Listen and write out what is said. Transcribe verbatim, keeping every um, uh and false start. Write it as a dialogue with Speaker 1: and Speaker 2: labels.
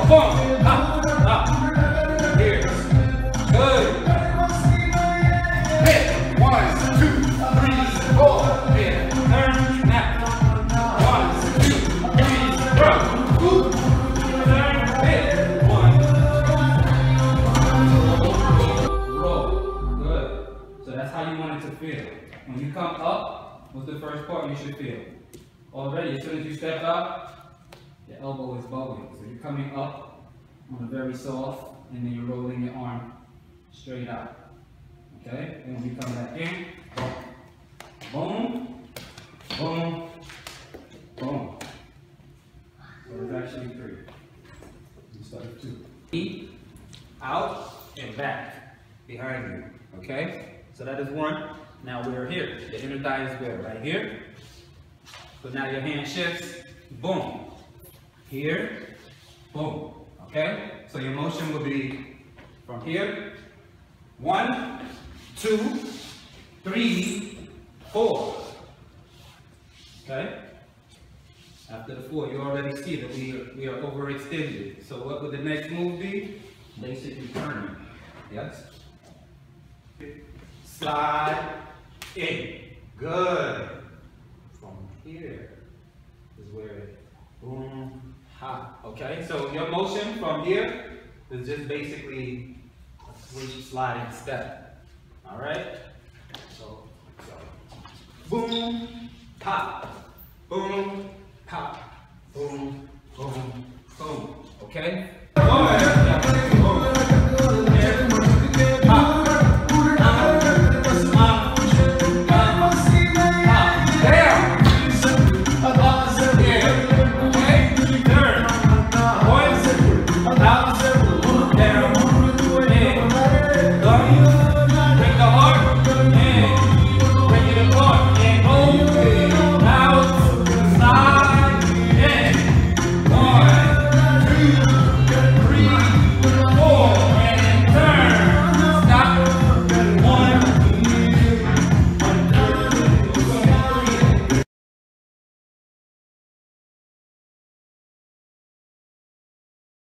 Speaker 1: boom, up, up. Here. Good. Hit. One, two, three, four. Hit. Turn. Now. One, two, three, roll. Ooh. Turn. Hit. One. Roll. Good. So that's how you want it to feel. When you come up, what's the first part you should feel? Already, as soon as you step up, the elbow is bowing. So you're coming up on a very soft, and then you're rolling your arm straight out. Okay? And when you come back in, boom, boom, boom. So there's actually three. Instead of two. Feet, out, and back, behind you. Okay? So that is one. Now we're here. The inner thigh is where? Right here. So now your hand shifts, boom. Here, boom. Okay? So your motion will be from here, one, two, three, four. Okay? After the four, you already see that we are, we are overextended. So what would the next move be? Basically turning. Yes? Slide in. Good. From here is where boom, ha. Okay, so your motion from here is just basically a switch sliding step. All right. So, so boom, pop, boom, pop, boom, boom, boom. Okay. One.